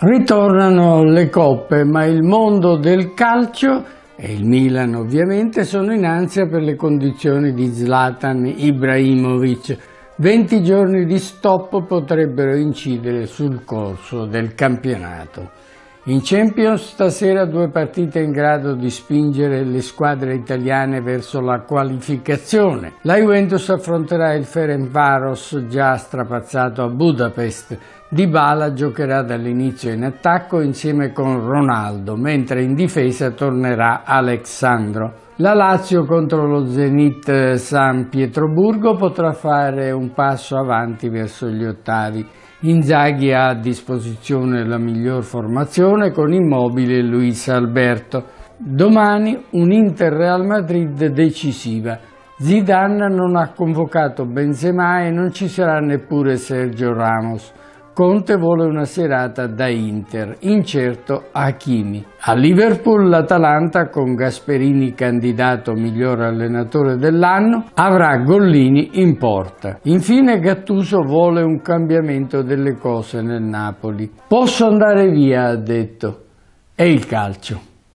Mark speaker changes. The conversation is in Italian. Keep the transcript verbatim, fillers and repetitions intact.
Speaker 1: Ritornano le coppe, ma il mondo del calcio e il Milan ovviamente sono in ansia per le condizioni di Zlatan Ibrahimović. venti giorni di stop potrebbero incidere sul corso del campionato. In Champions stasera due partite in grado di spingere le squadre italiane verso la qualificazione. La Juventus affronterà il Ferencváros già strapazzato a Budapest. Dybala giocherà dall'inizio in attacco insieme con Ronaldo, mentre in difesa tornerà Alex Sandro. La Lazio contro lo Zenit San Pietroburgo potrà fare un passo avanti verso gli ottavi. Inzaghi ha a disposizione la miglior formazione con Immobile e Luis Alberto. Domani un Inter-Real Madrid decisiva. Zidane non ha convocato Benzema e non ci sarà neppure Sergio Ramos. Conte vuole una serata da Inter, incerto Hakimi. A Liverpool l'Atalanta, con Gasperini candidato miglior allenatore dell'anno, avrà Gollini in porta. Infine Gattuso vuole un cambiamento delle cose nel Napoli. Posso andare via, ha detto. È il calcio.